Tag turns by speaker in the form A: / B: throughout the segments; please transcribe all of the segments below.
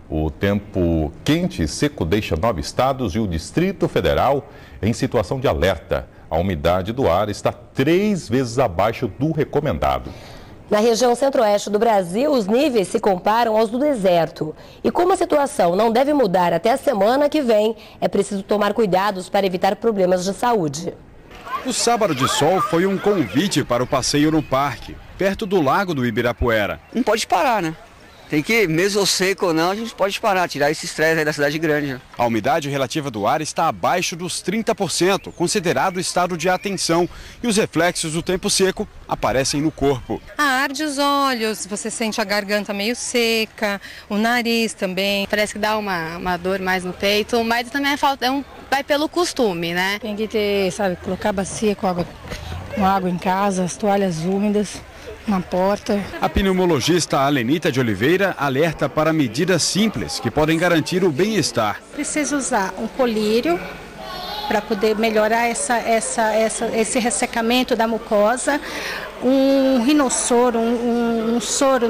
A: O tempo quente e seco deixa 9 estados e o Distrito Federal em situação de alerta. A umidade do ar está 3 vezes abaixo do recomendado.
B: Na região centro-oeste do Brasil, os níveis se comparam aos do deserto. E como a situação não deve mudar até a semana que vem, é preciso tomar cuidados para evitar problemas de saúde.
C: O sábado de sol foi um convite para o passeio no parque, perto do Lago do Ibirapuera.
D: Não pode parar, né? Tem que, mesmo seco ou não, a gente pode parar, tirar esse estresse aí da cidade grande.
C: A umidade relativa do ar está abaixo dos 30%, considerado estado de atenção, e os reflexos do tempo seco aparecem no corpo.
E: Arde os olhos, você sente a garganta meio seca, o nariz também.
F: Parece que dá uma dor mais no peito, mas também vai pelo costume, né?
G: Tem que ter, sabe, colocar bacia com água em casa, as toalhas úmidas na porta.
C: A pneumologista Alenita de Oliveira alerta para medidas simples que podem garantir o bem-estar.
G: Precisa usar um colírio para poder melhorar esse ressecamento da mucosa, um rinossoro, um soro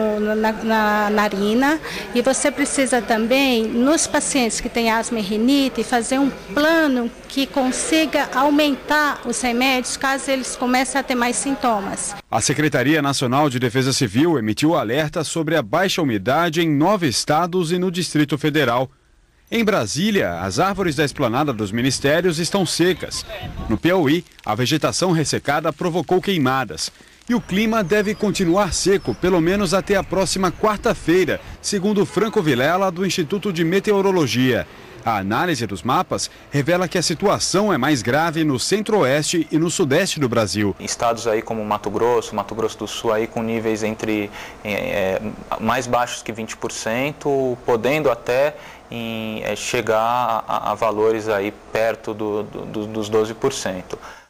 G: na narina, e você precisa também, nos pacientes que têm asma e rinite, fazer um plano que consiga aumentar os remédios caso eles comecem a ter mais sintomas.
C: A Secretaria Nacional de Defesa Civil emitiu alerta sobre a baixa umidade em 9 estados e no Distrito Federal. Em Brasília, as árvores da esplanada dos ministérios estão secas. No Piauí, a vegetação ressecada provocou queimadas. E o clima deve continuar seco pelo menos até a próxima quarta-feira, segundo Franco Vilela, do Instituto de Meteorologia. A análise dos mapas revela que a situação é mais grave no centro-oeste e no sudeste do Brasil.
H: Estados aí como Mato Grosso do Sul aí com níveis entre mais baixos que 20%, podendo até chegar a valores aí perto dos 12%.